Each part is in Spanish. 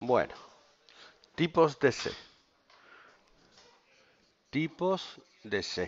Bueno, tipos de sé. Tipos de sé.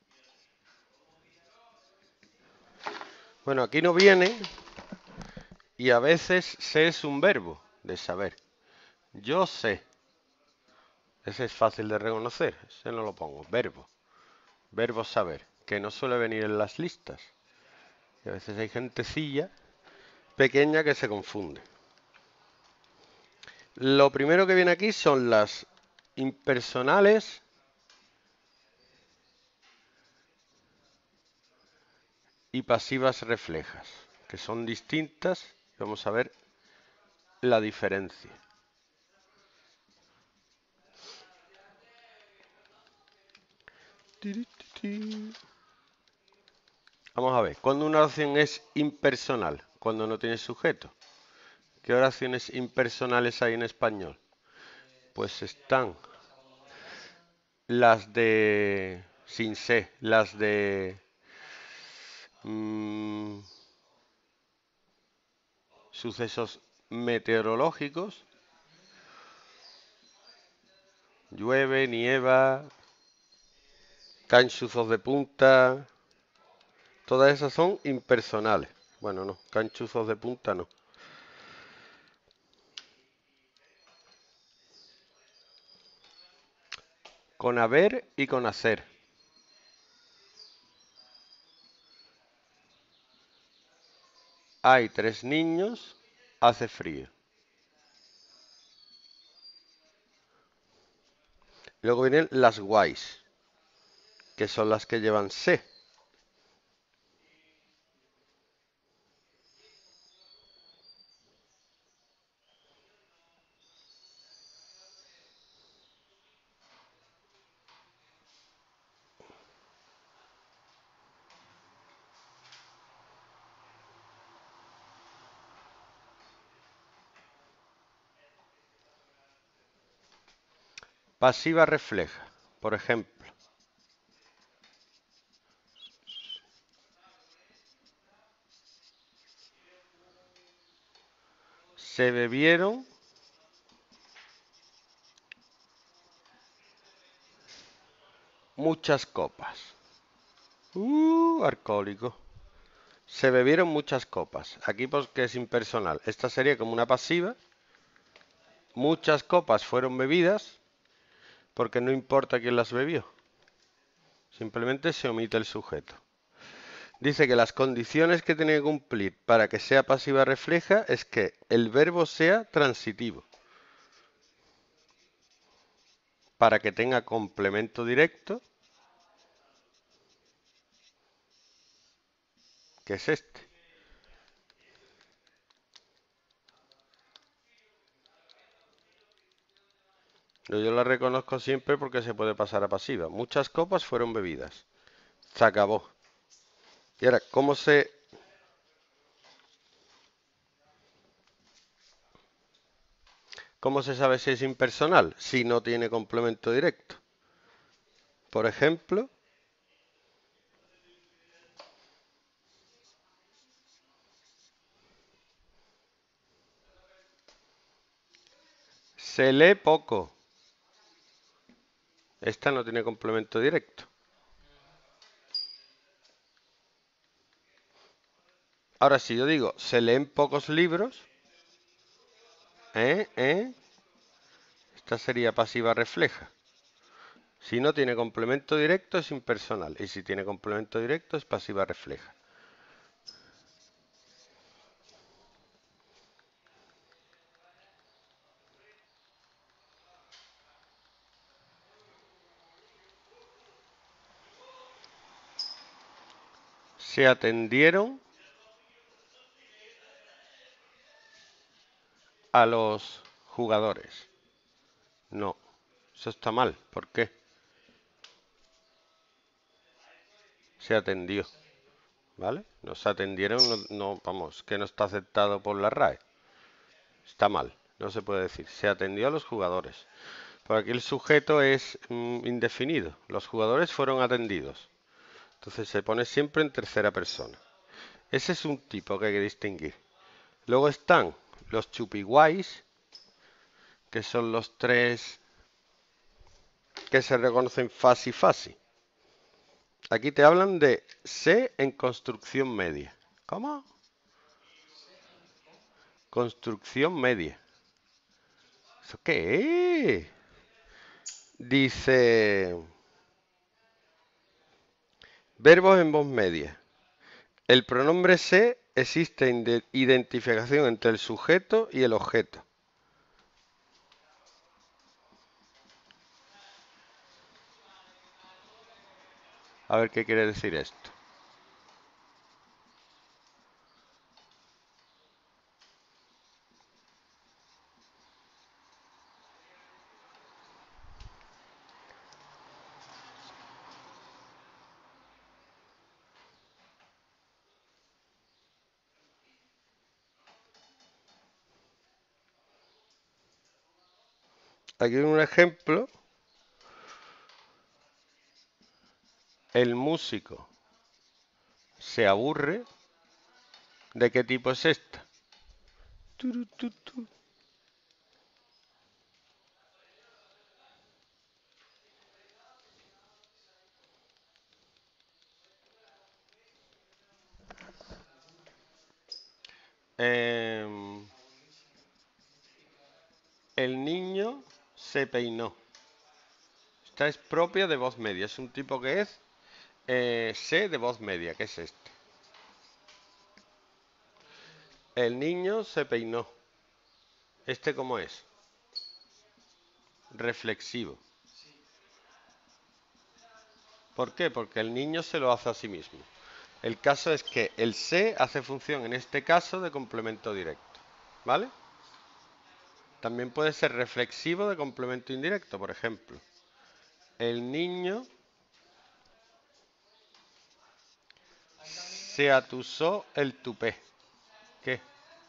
Bueno, aquí no viene y a veces sé es un verbo de saber. Yo sé. Ese es fácil de reconocer. Ese no lo pongo. Verbo. Verbo saber. Que no suele venir en las listas. Y a veces hay gentecilla pequeña que se confunde. Lo primero que viene aquí son las impersonales y pasivas reflejas, que son distintas. Vamos a ver la diferencia. Vamos a ver, cuando una oración es impersonal, cuando no tiene sujeto. ¿Qué oraciones impersonales hay en español? Pues están las de sin sé, las de sucesos meteorológicos, llueve, nieva, caen chuzos de punta, todas esas son impersonales. Bueno, no, caen chuzos de punta no. Con haber y con hacer. Hay 3 niños, hace frío. Luego vienen las guays, que son las que llevan sé. Pasiva refleja, por ejemplo. Se bebieron muchas copas. Alcohólico. Se bebieron muchas copas. Aquí porque es impersonal. Esta sería como una pasiva. Muchas copas fueron bebidas porque no importa quién las bebió. Simplemente se omite el sujeto. Dice que las condiciones que tiene que cumplir para que sea pasiva refleja es que el verbo sea transitivo. Para que tenga complemento directo, que es este. Yo la reconozco siempre porque se puede pasar a pasiva. Muchas copas fueron bebidas. Se acabó. Y ahora, ¿cómo se sabe si es impersonal? Si no tiene complemento directo. Por ejemplo, se lee poco. Esta no tiene complemento directo. Ahora, si yo digo, se leen pocos libros, esta sería pasiva refleja. Si no tiene complemento directo es impersonal. Y si tiene complemento directo es pasiva refleja. Se atendieron a los jugadores. No, eso está mal. ¿Por qué? Se atendió. ¿Vale? Nos atendieron, vamos, que no está aceptado por la RAE. Está mal, no se puede decir. Se atendió a los jugadores. Por aquí el sujeto es indefinido. Los jugadores fueron atendidos. Entonces se pone siempre en tercera persona. Ese es un tipo que hay que distinguir. Luego están los chupiguays, que son los tres que se reconocen fasi fasi. Aquí te hablan de se en construcción media. ¿Cómo? Construcción media. ¿Eso qué es? Dice verbos en voz media. El pronombre se existe identificación entre el sujeto y el objeto. A ver qué quiere decir esto. Aquí hay un ejemplo. El músico se aburre. ¿De qué tipo es esta? Turu, tu, tu. El niño se peinó. Esta es propia de voz media. Es un tipo que es se de voz media, que es este. El niño se peinó. ¿Este cómo es? Reflexivo. ¿Por qué? Porque el niño se lo hace a sí mismo. El caso es que el se hace función en este caso de complemento directo. ¿Vale? También puede ser reflexivo de complemento indirecto, por ejemplo. El niño se atusó el tupé. ¿Qué?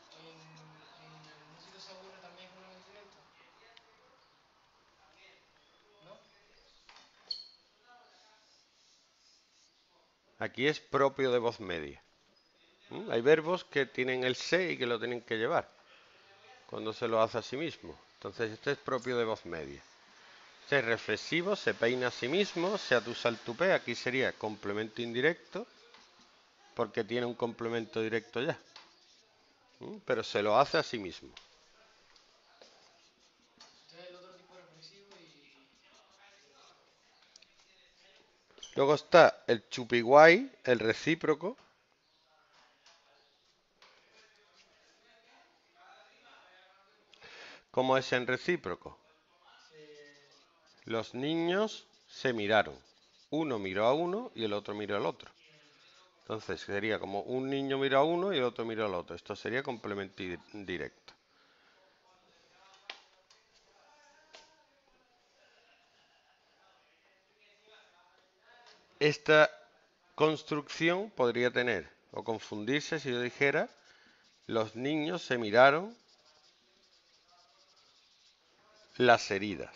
Aquí es propio de voz media. Hay verbos que tienen el se y que lo tienen que llevar cuando se lo hace a sí mismo. Entonces este es propio de voz media. Este es reflexivo, se peina a sí mismo, se atusa el tupé. Aquí sería complemento indirecto porque tiene un complemento directo ya. Pero se lo hace a sí mismo. Luego está el chupiguay, el recíproco. ¿Cómo es en recíproco? Los niños se miraron. Uno miró a uno y el otro miró al otro. Entonces sería como un niño miró a uno y el otro miró al otro. Esto sería complemento directo. Esta construcción podría tener o confundirse si yo dijera los niños se miraron las heridas.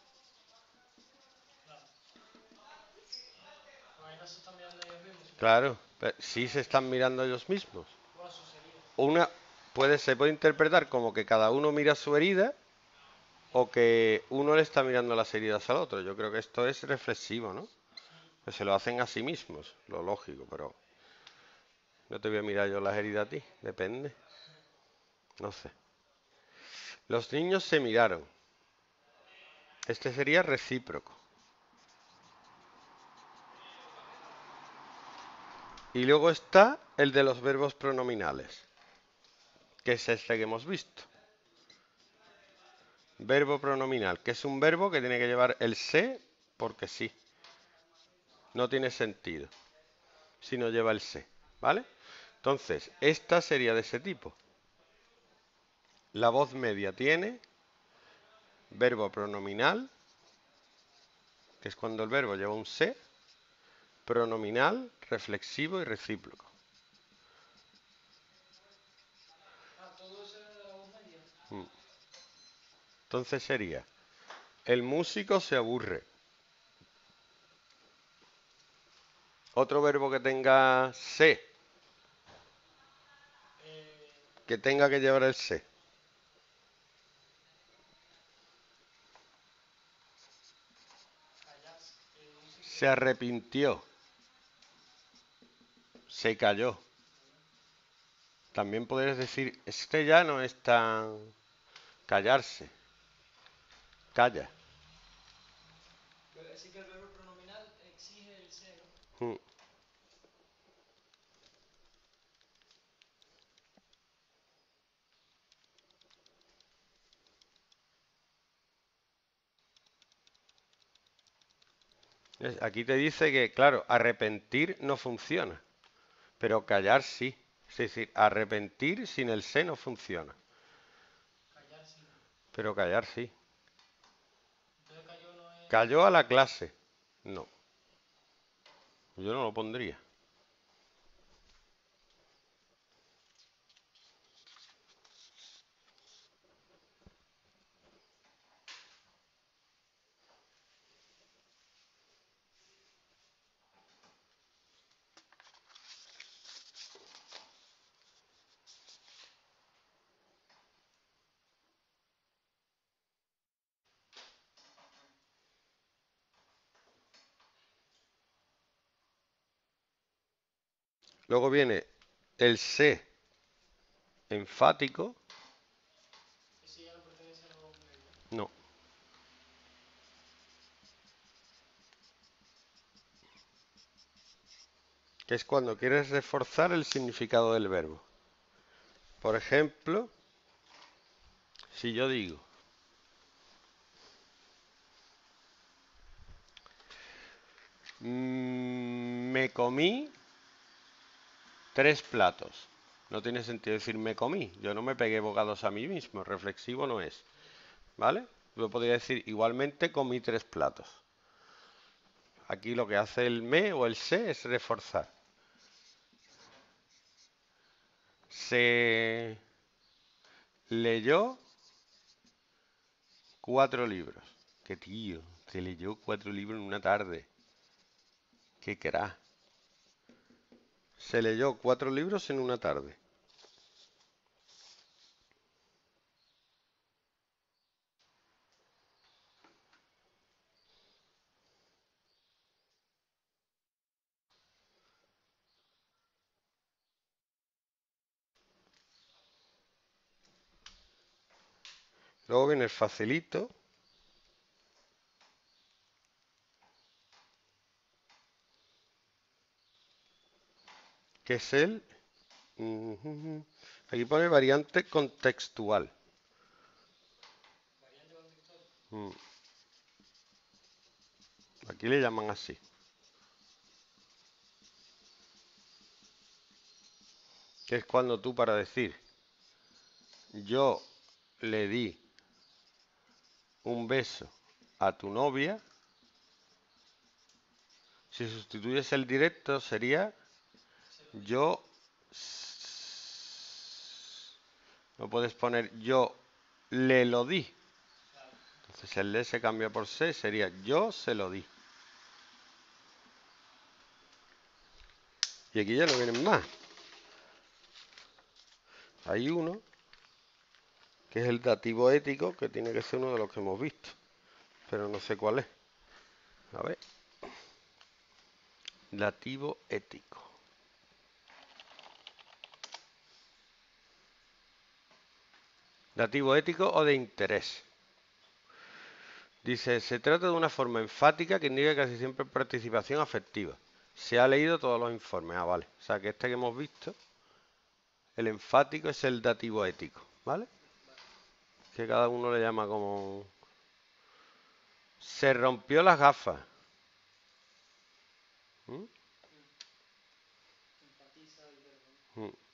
Claro, pero sí se están mirando ellos mismos. Una se puede interpretar como que cada uno mira su herida o que uno le está mirando las heridas al otro. Yo creo que esto es reflexivo, ¿no? Que se lo hacen a sí mismos, lo lógico, pero no te voy a mirar yo las heridas a ti, depende. No sé. Los niños se miraron. Este sería recíproco. Y luego está el de los verbos pronominales, que es este que hemos visto. Verbo pronominal, que es un verbo que tiene que llevar el se porque sí. No tiene sentido si no lleva el se, ¿vale? Entonces, esta sería de ese tipo. La voz media tiene verbo pronominal, que es cuando el verbo lleva un se, pronominal, reflexivo y recíproco. Entonces sería, el músico se aburre. Otro verbo que tenga se, que tenga que llevar el se. Se arrepintió. Se cayó. También podrías decir, este ya no es tan... Callarse. Calla. Pero decir que el verbo pronominal exige el cero. Mm. Aquí te dice que, claro, arrepentir no funciona, pero callar sí. Es decir, arrepentir sin el se no funciona, Callar sí. pero callar sí. Entonces cayó no es... Cayó a la clase. No, yo no lo pondría. Luego viene el se enfático. Ese ya no pertenece a los medios. No, que es cuando quieres reforzar el significado del verbo. Por ejemplo, si yo digo, me comí 3 platos. No tiene sentido decir me comí. Yo no me pegué bocados a mí mismo. Reflexivo no es. ¿Vale? Yo podría decir igualmente comí 3 platos. Aquí lo que hace el me o el se es reforzar. Se leyó 4 libros. Qué tío, se leyó 4 libros en una tarde. Qué crack. Se leyó 4 libros en una tarde. Luego viene el facilito, que es el... Aquí pone variante contextual. Variante contextual. Mm, Aquí le llaman así. Que es cuando tú para decir yo le di un beso a tu novia, si sustituyes el directo sería Se lo di. yo... No puedes poner yo le lo di. Claro. Entonces el le se cambia por se, sería yo se lo di. Y aquí ya no vienen más. Hay uno que es el dativo ético, que tiene que ser uno de los que hemos visto, pero no sé cuál es. A ver, dativo ético. Dativo ético o de interés. Dice, se trata de una forma enfática que indica casi siempre participación afectiva. Se ha leído todos los informes. Ah, vale. O sea que este que hemos visto, el enfático es el dativo ético, ¿vale? Vale. Que cada uno le llama como... Se rompió las gafas. ¿Mm? Enfatiza el verbo, ¿no? Mm.